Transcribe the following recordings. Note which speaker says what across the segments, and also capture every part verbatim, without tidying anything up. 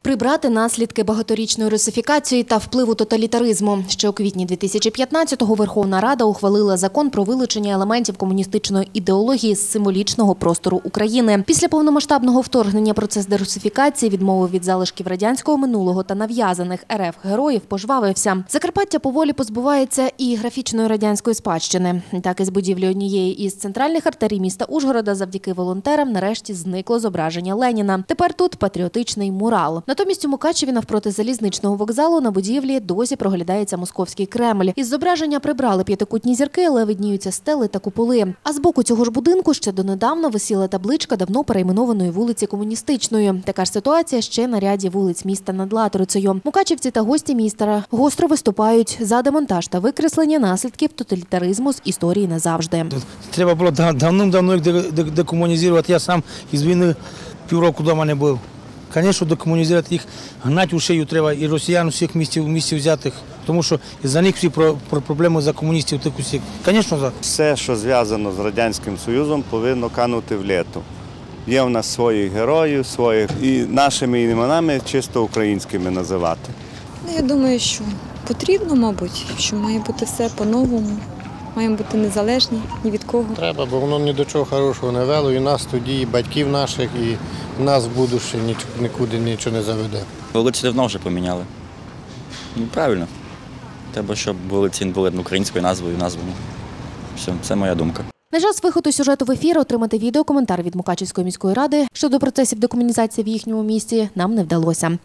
Speaker 1: Прибрати наслідки багаторічної русифікації та впливу тоталітаризму. Ще у квітні дві тисячі п'ятнадцятого Верховна Рада ухвалила закон про вилучення елементів комуністичної ідеології з символічного простору України. Після повномасштабного вторгнення процес дерусифікації, відмови від залишків радянського минулого та нав'язаних ер еф героїв пожвавився. Закарпаття поволі позбувається і графічної радянської спадщини. Так, із будівлі однієї із центральних артерій міста Ужгорода завдяки волонтерам нарешті зникло зображення Леніна. Тепер тут патріотичний мурал. Натомість у Мукачеві навпроти залізничного вокзалу на будівлі досі проглядається московський Кремль. Із зображення прибрали п'ятикутні зірки, але видніються стели та куполи. А з боку цього ж будинку ще донедавна висіла табличка давно перейменованої вулиці Комуністичної. Така ж ситуація ще на ряді вулиць міста над Латорицею. Мукачівці та гості міста гостро виступають за демонтаж та викреслення наслідків тоталітаризму з історії назавжди.
Speaker 2: Треба було давним-давно їх декомунізувати. Я сам із війни півроку вдома не був. Звісно, декомунізувати їх, гнати у шию треба і росіян усіх місців, місців взятих, тому що за них всі про, про проблеми за комуністів тих усіх. Звісно, за.
Speaker 3: Все, що зв'язано з Радянським Союзом, повинно канути в літу. Є в нас своїх героїв, своїх, і нашими іменами чисто українськими називати.
Speaker 4: Я думаю, що потрібно, мабуть, що має бути все по-новому. Маємо бути незалежні ні від кого.
Speaker 5: Треба, бо воно ні до чого хорошого не вело. І нас тоді, і батьків наших, і нас в будуще нікуди нічого не заведе.
Speaker 6: Вулиці давно вже поміняли. Ну, правильно. Треба, щоб вулиці були українською назвою, названі. Все, це моя думка.
Speaker 1: На час виходу сюжету в ефір отримати відеокоментар від Мукачівської міської ради щодо процесів декомунізації в їхньому місті нам не вдалося.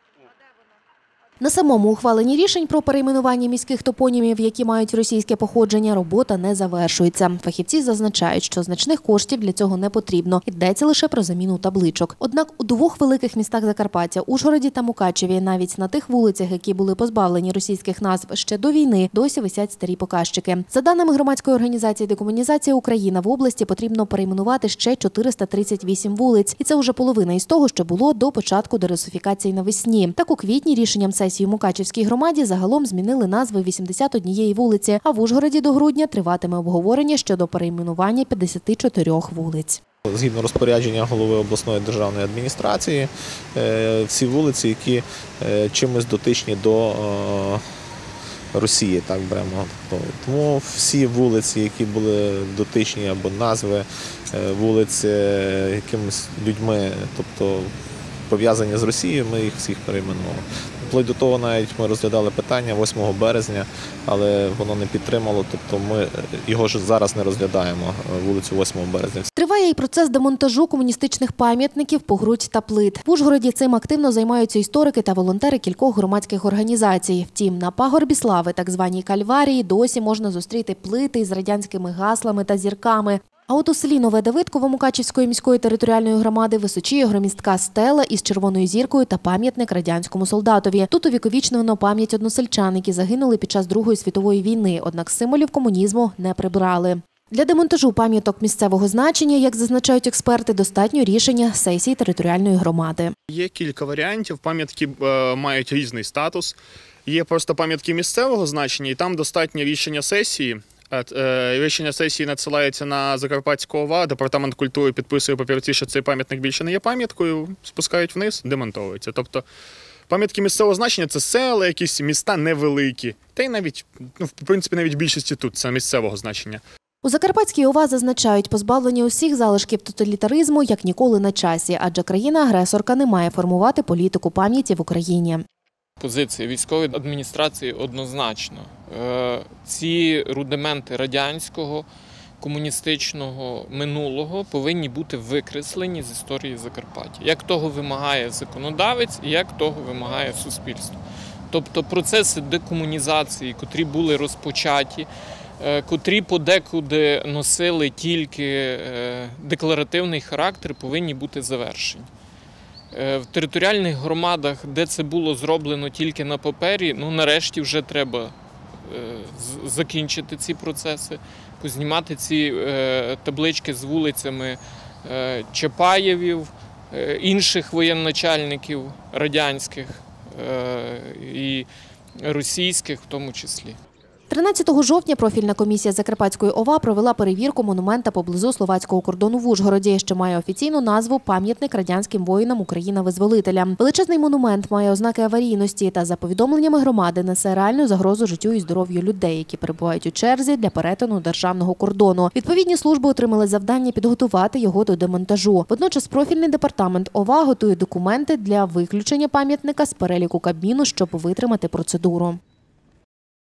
Speaker 1: На самому ухваленні рішень про перейменування міських топонімів, які мають російське походження, робота не завершується. Фахівці зазначають, що значних коштів для цього не потрібно. Йдеться лише про заміну табличок. Однак у двох великих містах Закарпаття – Ужгороді та Мукачеві, навіть на тих вулицях, які були позбавлені російських назв ще до війни, досі висять старі показчики. За даними громадської організації «Декомунізація Україна», в області потрібно перейменувати ще чотириста тридцять вісім вулиць. І це вже половина із того, що було до початку дерусифікації навесні. Так, у квітні рішенням сесії в Мукачівській громаді загалом змінили назви вісімдесят однієї вулиці, а в Ужгороді до грудня триватиме обговорення щодо перейменування п'ятдесят чотири вулиць.
Speaker 7: Згідно розпорядження голови обласної державної адміністрації, всі вулиці, які чимось дотичні до Росії, так беремо. Тому всі вулиці, які були дотичні або назви вулиць якимись людьми, тобто пов'язані з Росією, ми їх всіх перейменували. Вплоть до того навіть ми розглядали питання восьмого березня, але воно не підтримало, тобто ми його ж зараз не розглядаємо, вулицю восьмого березня.
Speaker 1: Триває і процес демонтажу комуністичних пам'ятників, погруддя та плит. В Ужгороді цим активно займаються історики та волонтери кількох громадських організацій. Втім, на пагорбі слави, так званій Кальварії, досі можна зустріти плити із радянськими гаслами та зірками. А от у селі Нове Давидково Мукачівської міської територіальної громади височіє громістка стела із червоною зіркою та пам'ятник радянському солдатові. Тут увіковічнено пам'ять односельчан, які загинули під час Другої світової війни, однак символів комунізму не прибрали. Для демонтажу пам'яток місцевого значення, як зазначають експерти, достатньо рішення сесії територіальної громади.
Speaker 8: Є кілька варіантів, пам'ятки е, мають різний статус. Є просто пам'ятки місцевого значення, і там достатньо рішення сесії. Рішення сесії надсилається на Закарпатську ОВА, департамент культури підписує папірці, що цей пам'ятник більше не є пам'яткою, спускають вниз, демонтовується. Тобто пам'ятки місцевого значення – це села, якісь міста невеликі. Та й навіть, ну, в принципі, навіть в більшості тут це місцевого значення.
Speaker 1: У Закарпатській ОВА зазначають, позбавлення усіх залишків тоталітаризму як ніколи на часі, адже країна-агресорка не має формувати політику пам'яті в Україні.
Speaker 9: Позиція військової адміністрації однозначно. Ці рудименти радянського, комуністичного минулого повинні бути викреслені з історії Закарпаття. Як того вимагає законодавець і як того вимагає суспільство. Тобто процеси декомунізації, котрі були розпочаті, котрі подекуди носили тільки декларативний характер, повинні бути завершені. В територіальних громадах, де це було зроблено тільки на папері, ну нарешті вже треба закінчити ці процеси, познімати ці таблички з вулицями Чапаєвів, інших воєначальників радянських і російських в тому числі.
Speaker 1: тринадцятого жовтня профільна комісія Закарпатської ОВА провела перевірку монумента поблизу словацького кордону в Ужгороді, що має офіційну назву «Пам'ятник радянським воїнам Україна-визволителя». Величезний монумент має ознаки аварійності та, за повідомленнями громади, несе реальну загрозу життю і здоров'ю людей, які перебувають у черзі для перетину державного кордону. Відповідні служби отримали завдання підготувати його до демонтажу. Водночас профільний департамент ОВА готує документи для виключення пам'ятника з переліку Кабміну, щоб витримати процедуру.